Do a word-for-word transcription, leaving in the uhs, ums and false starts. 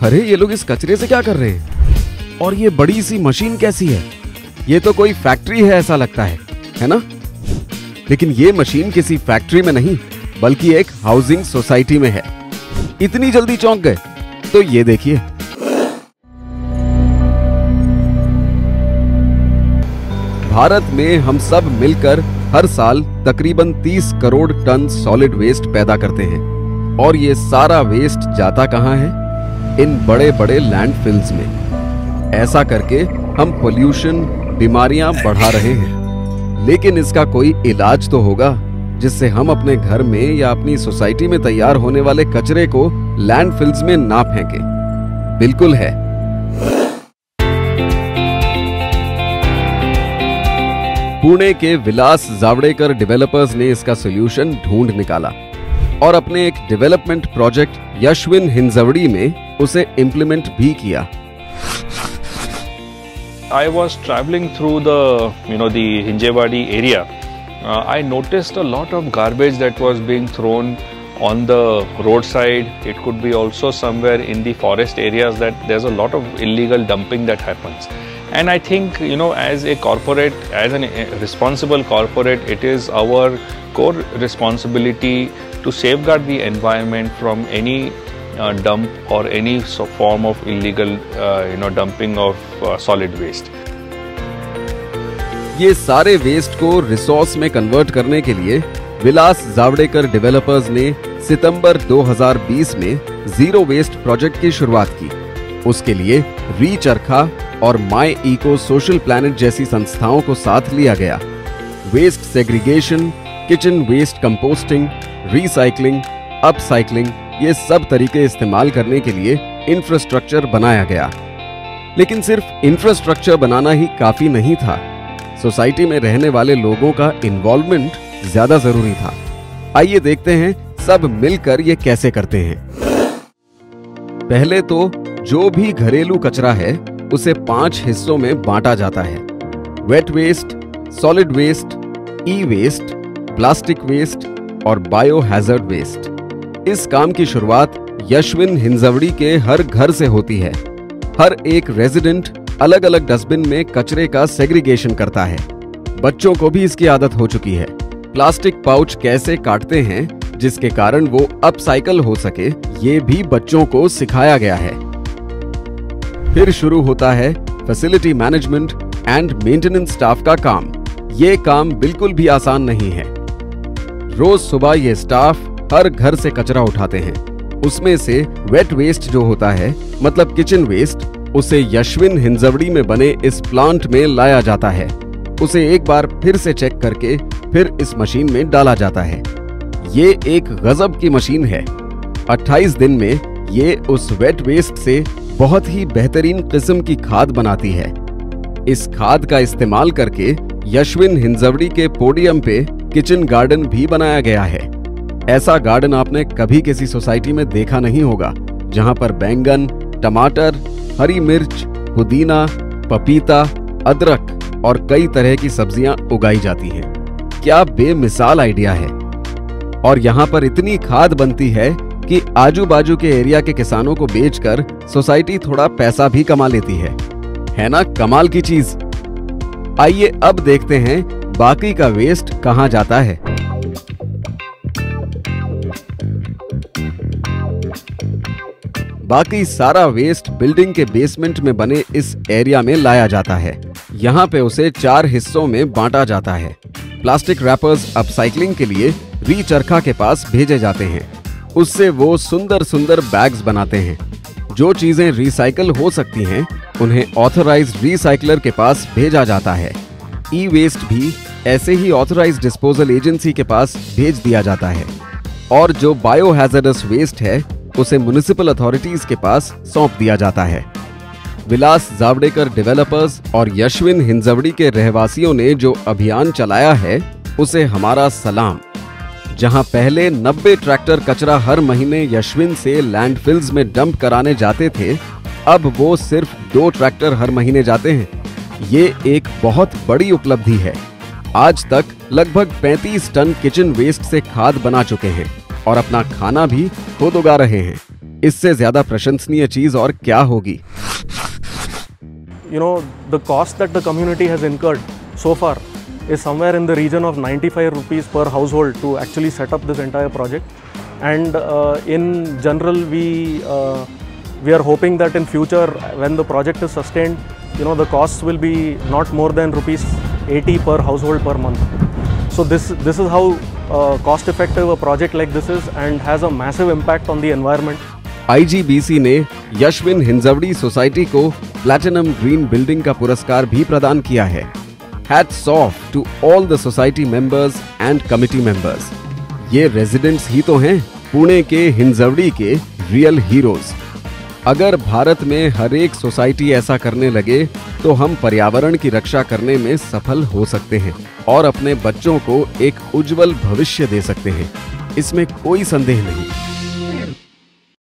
अरे ये लोग इस कचरे से क्या कर रहे हैं? और ये बड़ी सी मशीन कैसी है? ये तो कोई फैक्ट्री है ऐसा लगता है, है ना? लेकिन ये मशीन किसी फैक्ट्री में नहीं बल्कि एक हाउसिंग सोसाइटी में है। इतनी जल्दी चौंक गए? तो ये देखिए, भारत में हम सब मिलकर हर साल तकरीबन तीस करोड़ टन सॉलिड वेस्ट पैदा करते हैं। और ये सारा वेस्ट जाता कहां है? इन बड़े बड़े लैंडफिल्स में। ऐसा करके हम पोल्यूशन, बीमारियां बढ़ा रहे हैं। लेकिन इसका कोई इलाज तो होगा जिससे हम अपने घर में या अपनी सोसाइटी में तैयार होने वाले कचरे को लैंडफिल्स में ना फेंकें। बिल्कुल है। पुणे के विलास जावड़ेकर डेवलपर्स ने इसका सॉल्यूशन ढूंढ निकाला और अपने एक डेवलपमेंट प्रोजेक्ट यशविन हिंजवड़ी में उसे इंप्लीमेंट भी किया। I was traveling through the, you know, the Hinjewadi area. Uh, I noticed a lot of garbage that was being thrown on the roadside. It could be also somewhere in the forest areas that there's a lot of illegal dumping that happens. And I think, you know, as a corporate, as a responsible corporate, it is our core responsibility to safeguard the environment from any uh, dump or any so form of illegal, uh, you know, dumping of uh, solid waste. ये सारे waste को resource में convert करने के लिए विलास Javadekar developers ने सितंबर दो हज़ार बीस में जीरो वेस्ट प्रोजेक्ट की शुरुआत की। उसके लिए रीचरखा और माई इको सोशल प्लैनेट जैसी संस्थाओं को साथ लिया गया। Waste segregation, kitchen waste composting, recycling, upcycling, ये सब तरीके इस्तेमाल करने के लिए इंफ्रास्ट्रक्चर बनाया गया। लेकिन सिर्फ इंफ्रास्ट्रक्चर बनाना ही काफी नहीं था। सोसाइटी में रहने वाले लोगों का इन्वॉल्वमेंट ज्यादा जरूरी था। आइए देखते हैं सब मिलकर ये कैसे करते हैं। पहले तो जो भी घरेलू कचरा है उसे पांच हिस्सों में बांटा जाता है। Wet waste, solid waste, e waste, plastic waste और बायो हैजर्ड वेस्ट। इस काम की शुरुआत यशविन हिंजवड़ी के हर घर से होती है। हर एक रेजिडेंट अलग अलग डस्टबिन में कचरे का सेग्रीगेशन करता है। बच्चों को भी इसकी आदत हो चुकी है। प्लास्टिक पाउच कैसे काटते हैं जिसके कारण वो अपसाइकल हो सके, ये भी बच्चों को सिखाया गया है। फिर शुरू होता है facility management and maintenance staff का काम। ये काम बिल्कुल भी आसान नहीं है। रोज सुबह ये स्टाफ हर घर से कचरा उठाते हैं। उसमें से वेट वेस्ट जो होता है, मतलब किचन वेस्ट, उसे यशविन हिंजवड़ी में बने इस प्लांट में लाया जाता है। उसे एक बार फिर से चेक करके फिर इस मशीन में डाला जाता है। ये एक गजब की मशीन है। अट्ठाईस दिन में ये उस वेट वेस्ट से बहुत ही बेहतरीन किस्म की खाद बनाती है। इस खाद का इस्तेमाल करके यशविन हिंजवड़ी के पोडियम पे किचन गार्डन भी बनाया गया है। ऐसा गार्डन आपने कभी किसी सोसाइटी में देखा नहीं होगा, जहां पर बैंगन, टमाटर, हरी मिर्च, पुदीना, पपीता, अदरक और कई तरह की सब्जियां उगाई जाती हैं। क्या बेमिसाल आइडिया है। और यहाँ पर इतनी खाद बनती है कि आजू बाजू के एरिया के किसानों को बेचकर सोसाइटी थोड़ा पैसा भी कमा लेती है। है ना कमाल की चीज। आइए अब देखते हैं बाकी का वेस्ट कहां जाता है। बाकी सारा वेस्ट बिल्डिंग के बेसमेंट में बने इस एरिया में लाया जाता है। यहाँ पे उसे चार हिस्सों में बांटा जाता है। प्लास्टिक रैपर्स अपसाइकलिंग के लिए रीचरखा के पास भेजे जाते हैं। उससे वो सुंदर सुंदर बैग्स बनाते हैं। जो चीजें रिसाइकल हो सकती हैं उन्हें ऑथराइज्ड रिसाइकलर के पास भेजा जाता है। ई वेस्ट भी ऐसे ही ऑथराइज्ड डिस्पोजल एजेंसी के पास भेज दिया जाता है। और जो बायो हैजर्डस वेस्ट है उसे म्युनिसिपल अथॉरिटीज के पास सौंप दिया जाता है। विलास जावड़ेकर डेवलपर्स और यशविन हिंजवड़ी के रहवासियों ने जो अभियान चलाया है उसे हमारा सलाम। जहां पहले नब्बे ट्रैक्टर कचरा हर महीने यशविन से लैंडफिल्स में डंप कराने जाते थे, अब वो सिर्फ दो ट्रैक्टर हर महीने जाते हैं। ये एक बहुत बड़ी उपलब्धि है। आज तक लगभग पैंतीस टन किचन वेस्ट से खाद बना चुके हैं और अपना खाना भी खुद उगा रहे हैं। इससे ज्यादा प्रशंसनीय चीज और क्या होगी? You know, the cost that the community has incurred so far is somewhere in the region of ninety-five rupees per household to actually set up this entire project. And uh, in general, we uh, we are hoping that in future, when the project is sustained, you know, the costs will be not more than rupees eighty per household per month. So this this is how uh, cost effective a project like this is, and has a massive impact on the environment. I G B C ने Yashwin Hinjewadi society को platinum green building का पुरस्कार भी प्रदान किया है। Hats off to all the society members and committee members. ये residents ही तो हैं पुणे के हिंजवड़ी के रियल हीरोज। अगर भारत में हर एक सोसाइटी ऐसा करने लगे तो हम पर्यावरण की रक्षा करने में सफल हो सकते हैं और अपने बच्चों को एक उज्जवल भविष्य दे सकते हैं। इसमें कोई संदेह नहीं।